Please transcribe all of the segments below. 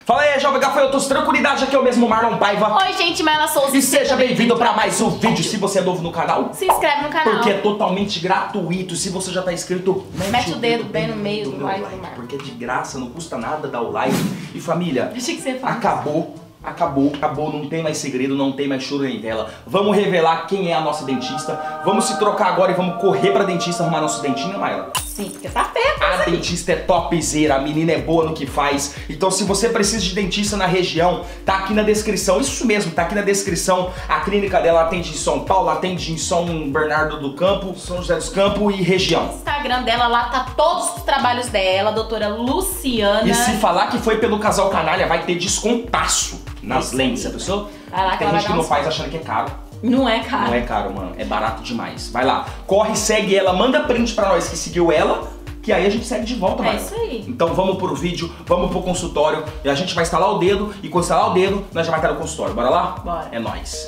Fala aí, jovem gafanhotos, tranquilidade, aqui é o mesmo Marlon Paiva. Oi, gente, Maila Souza. E seja bem-vindo pra mais um vídeo. Se você é novo no canal, se inscreve no canal. porque é totalmente gratuito. Se você já tá inscrito, mete o dedo bem no meio do like. Porque é de graça, não custa nada dar o like. E família, achei que você ia falar. Acabou, não tem mais segredo, não tem mais choro nem vela. Vamos revelar quem é a nossa dentista. Vamos se trocar agora e vamos correr pra dentista arrumar nosso dentinho, Maila. Sim, porque tá perto. A dentista é topzera, a menina é boa no que faz. Então se você precisa de dentista na região, tá aqui na descrição. Isso mesmo, tá aqui na descrição. A clínica dela atende em São Paulo, atende em São Bernardo do Campo, São José dos Campos e região. O Instagram dela, lá tá todos os trabalhos dela, doutora Luciana. E se falar que foi pelo Casal Canalha, vai ter descontaço nas lentes, a pessoa? Vai lá, tem gente que não faz achando que é caro. Não é caro. Não é caro, mano. É barato demais. Vai lá. Corre, segue ela, manda print pra nós que seguiu ela, que aí a gente segue de volta, mano. É isso aí. Então vamos pro vídeo, vamos pro consultório. E a gente vai instalar o dedo, e quando instalar o dedo, nós já vai estar no consultório. Bora lá? Bora. É nóis.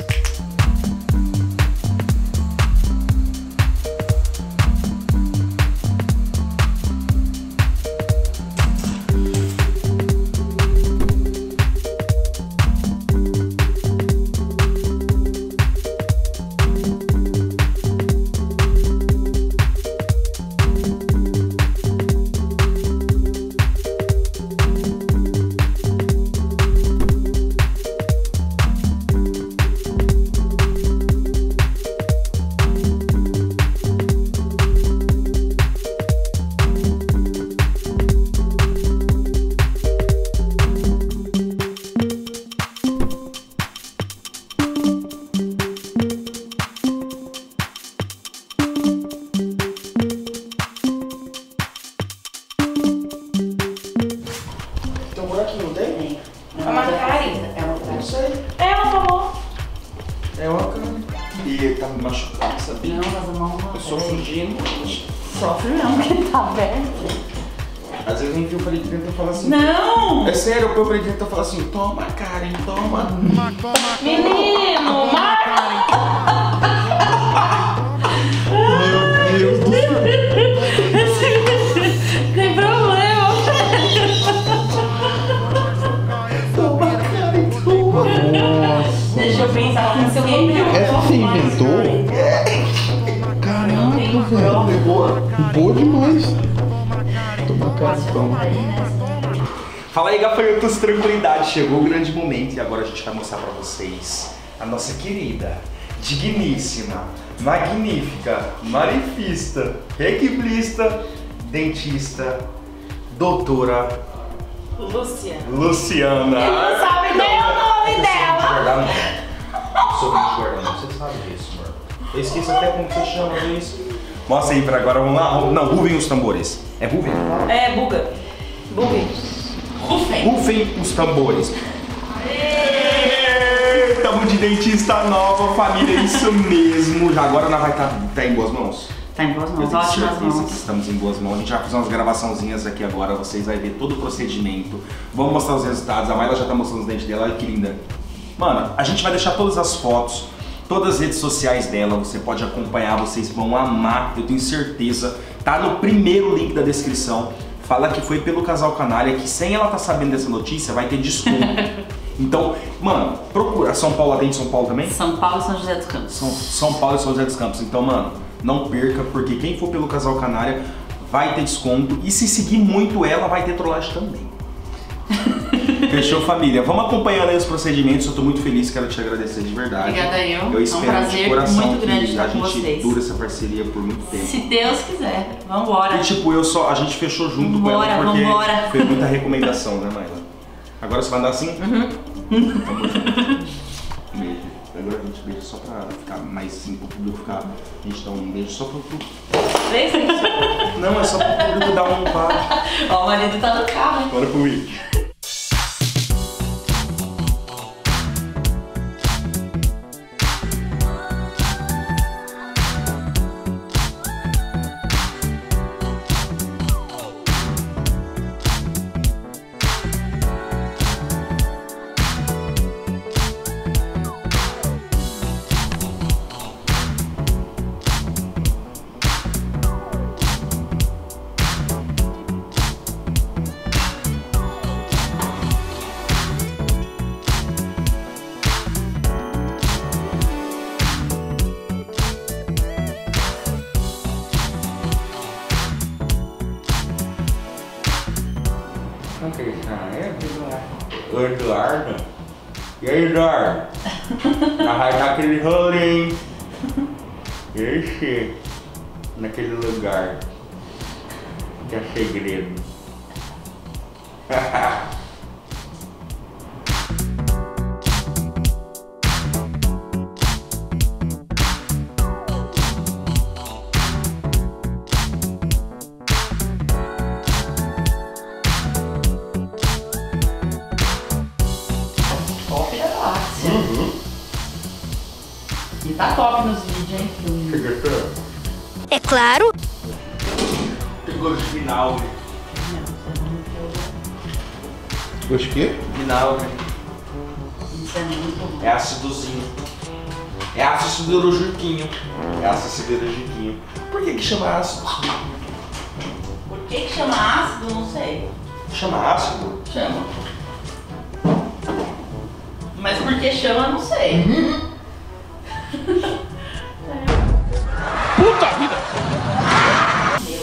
É uma cana. E tá me machucado, sabia? Não, mas a mão não. Eu sou fugindo. Sofre não, porque tá aberto. Às vezes eu envio pra ele dentro e falo assim. Não! É sério, eu põe pra ele dentro e falo assim: toma, Karen, toma. Menino, Meu Deus do céu. tem problema. Toma, Karen, toma. Nossa. Deixa eu pensar no seu nome. Essa você inventou? Caramba, velho. Boa demais. Toma cartão. Fala aí, gafanhotos, tranquilidade. Chegou o grande momento e agora a gente vai mostrar pra vocês a nossa querida, digníssima, magnífica, marifista, equilibrista, dentista, doutora Luciana. Luciana. Ele não sabe nem o nome dela. Guardar não. Sou de guardar não. Você sabe disso, amor. Eu esqueço até como você chama isso. Mostra aí pra agora, vamos lá. Não, rufem os tambores. É rufem? É, buga. Buga. Rufem os tambores. Tamo de dentista nova, família, isso mesmo. Já agora nós vai estar em boas mãos. Tá em boas Eu mãos, tenho ótimas certeza mãos. que estamos em boas mãos. A gente vai fazer umas gravaçãozinhas aqui agora, vocês vão ver todo o procedimento. Vamos mostrar os resultados. A Maila já tá mostrando os dentes dela, olha que linda. Mano, a gente vai deixar todas as fotos, todas as redes sociais dela, você pode acompanhar, vocês vão amar, eu tenho certeza. Tá no primeiro link da descrição. Fala que foi pelo Casal Canalha, que sem ela tá sabendo dessa notícia, vai ter desconto. Então, mano, procura. São Paulo atende São Paulo também? São Paulo e São José dos Campos. São Paulo e São José dos Campos. Então, mano, não perca, porque quem for pelo Casal Canalha vai ter desconto. E se seguir muito ela, vai ter trollagem também. Fechou, família? Vamos acompanhando aí os procedimentos. Eu tô muito feliz, quero te agradecer de verdade. Obrigada eu. Espero é um prazer de coração muito grande que estar a com gente vocês. dura essa parceria por muito tempo. Se Deus quiser. Vambora. E tipo, a gente fechou junto com ela porque foi muita recomendação, né, Maila? Agora você vai andar assim? Uhum. Tamo junto. Beijo. Agora a gente beija só pra ficar mais simples, pro público ficar. A gente dá um beijo só pro público. 3 vezes. Não, é só pro público dar um pá. Ó, o marido tá no carro, hein? Bora pro vídeo. O Eduardo. E aí, Eduardo? Vai naquele rolê, hein? Esse. Naquele lugar. Que é segredo. Top da galáxia. E tá top nos vídeos, hein? Você gostou? É claro. Tem gosto de vinagre. Gosto de quê? Vinagre. Isso é muito bom. É ácidozinho. É ácido cirúrgiquinho. É ácido cirúrgiquinho. Por que chama ácido? Por que chama ácido? Não sei. Chama ácido? Chama. Mas por que chama, não sei. Puta vida! Meu.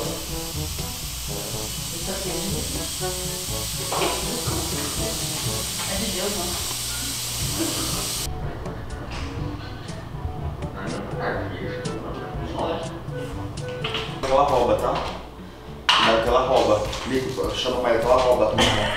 Isso aqui é de Deus. É de Deus, não. Lógico. Ela rouba, tá? Não, que ela rouba. Chama mais que ela rouba.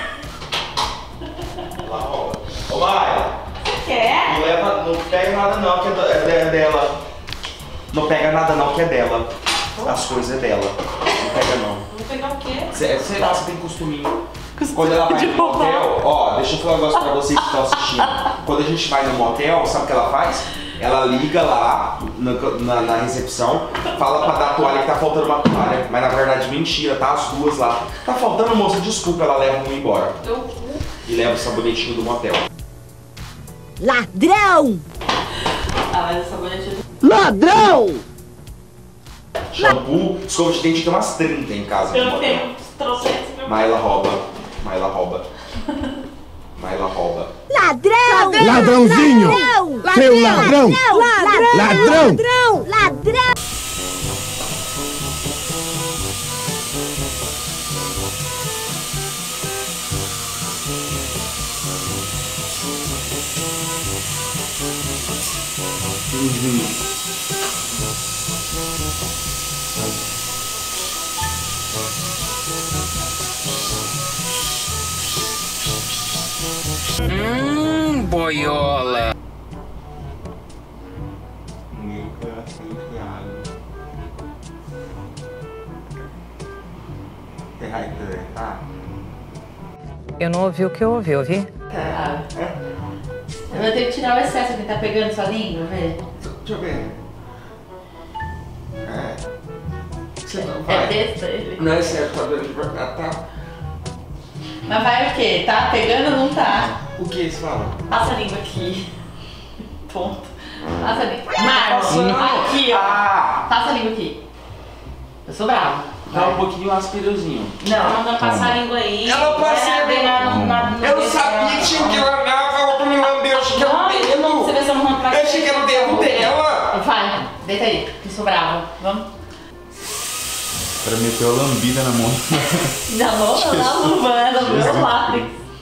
Ela rouba. Ô, Maia! Quer? Não leva, não pega nada não, que é dela. Não pega nada não, que é dela. As coisas é dela. Não pega não. Vou pegar o quê? Sei lá, você tem costuminho. Quando ela vai no motel, ó, deixa eu falar um negócio pra vocês que estão assistindo. Quando a gente vai no motel, sabe o que ela faz? Ela liga lá na recepção, fala pra dar a toalha que tá faltando uma toalha. Mas na verdade mentira, tá as duas lá. Tá faltando, moça, desculpa, ela leva um embora. Teu cu. E leva o sabonetinho do motel. Ladrão! Ah, mas essa sabonete é Ladrão! Shampoo, escova de dente tem umas 30 em casa. no Eu motel. tenho trocentos. Mas ela rouba. Mas ela rouba. Mas ela rouba. Ladrão! Ladrãozinho! Seu ladrão! Ladrão! Ladrão! Ladrão! Boiola. Ninguém conhece enfiado. Tem raiva, tá? Eu não ouvi o que eu ouvi? Tá. Eu vou ter que tirar o excesso que tá pegando sua língua, velho. Deixa eu ver. É. Você não É vai. desse ele. Não é certo, tá dando de verdade, tá? Mas vai o quê? Tá pegando ou não tá? O que você fala? Passa a língua aqui. Ponto. Passa a língua. Marcos, Passando. aqui, ó. Ah! Passa a língua aqui. Eu sou brava. Dá um pouquinho aspirozinho. Não, mandando passar a língua aí. Ela passa a língua. Eu não sabia que tinha que lamber, falou pra me lamber, eu achei que era o Você dedo. vê se eu não Eu achei que era o dedo dela. Vai, deita aí, que eu sou brava. Vamos. O cara meteu a lambida na mão. Na mão, não, na luva, né? No meu látex.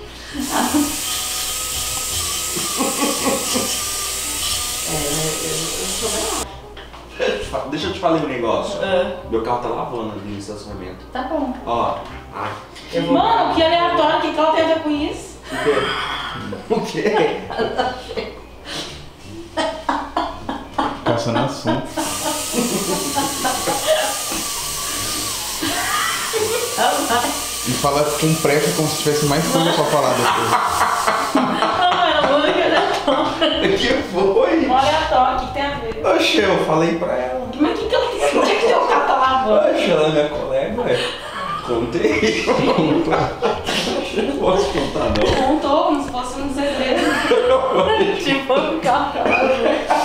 Deixa eu te falar um negócio. Ah. Meu carro tá lavando ali no estacionamento. Tá bom. Ó. Ai. Mano, que aleatório, que qual tem a ver com isso? O quê? Caçando assunto. E fala com pressa como se tivesse mais coisa pra falar depois. Não, é muito aleatório. O que foi? Um aleatório, o que tem a ver? Oxe, eu falei pra ela. Mas o que ela tem a ver? Onde é que teu carro tá lavando? Oxe, ela é minha colega, ué. Contei. Não posso contar, não. Contou como se fosse um segredo. Tipo, o carro tá lavando.